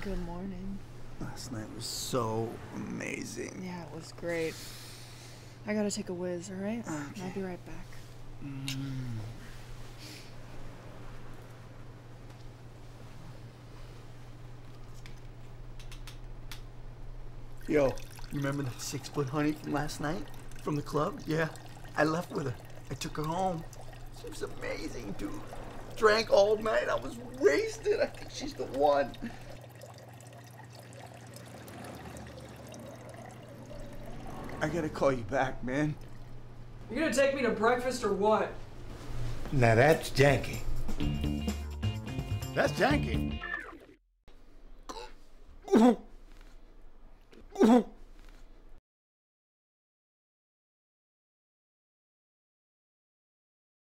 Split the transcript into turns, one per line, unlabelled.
Good morning.
Last night was so amazing.
Yeah, it was great. I gotta take a whiz, alright?
Okay.
I'll be right back.
Yo, you remember that 6-foot honey from last night? From the club? Yeah, I left with her. I took her home. She was amazing, dude. Drank all night. I was wasted. I think she's the one. I gotta call you back, man.
You gonna take me to breakfast or what?
Now that's Janky. That's Janky.